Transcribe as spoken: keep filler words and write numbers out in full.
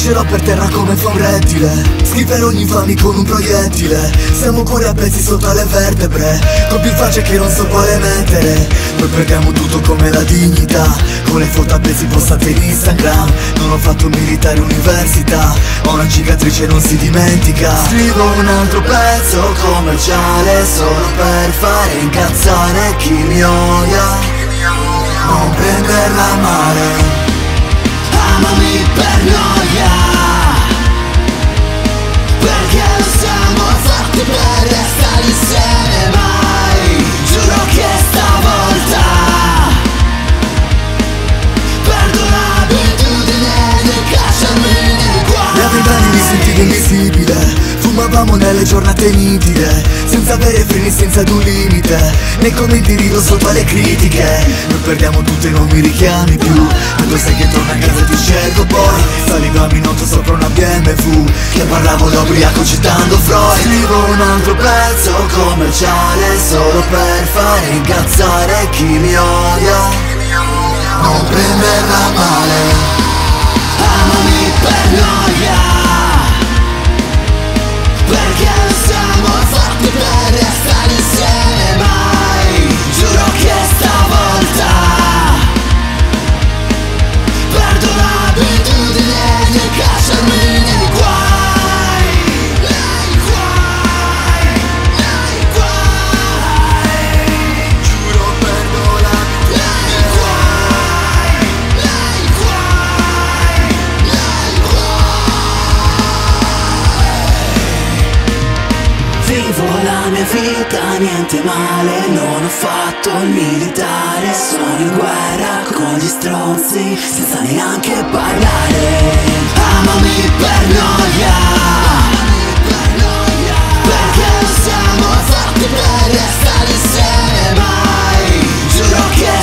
Striscerò per terra come fa un rettile, schiferò gli infami con un proiettile. Siamo cuori a pezzi sotto alle vertebre, con più facce che non so quale mettere. Poi perdiamo tutto come la dignità, con le foto a pezzi postate in Instagram. Non ho fatto militare università, ho una cicatrice non si dimentica. Scrivo un altro pezzo commerciale solo per fare incazzare chi mi odia. Non prenderla male, amami per noia, perché non siamo fatti per restare insieme mai. Giuro che stavolta perdo l'abitudine di cacciarmi nei guai. Da vent'anni mi sentivo invisibile, fumavamo nelle giornate nitide, senza avere freni, senza ad un limite. Nei commenti rido sotto alle critiche, noi perdiamo tutto e non mi richiami più. Quando sai che torno a casa ti scelgo poi, salivo a Minotto sopra una B M W, che parlavo da ubriaco citando Freud. Scrivo un altro pezzo commerciale solo per fare incazzare chi mi odia. Non prenderla male, amami per noia, perché non siamo fatti per restare insieme mai. Giuro che stavolta perdo l'abitudine di cacciarmi nei guai. Nei guai, nei guai. Giuro perdo l'abitudine. Nei guai, nei guai, nei guai. Vivo la mia vita, niente male, non ho fatto il militare. Sono in guerra con gli stronzi, senza neanche parlare. Amami per noia, perché non siamo fatti per restare insieme mai. Giuro che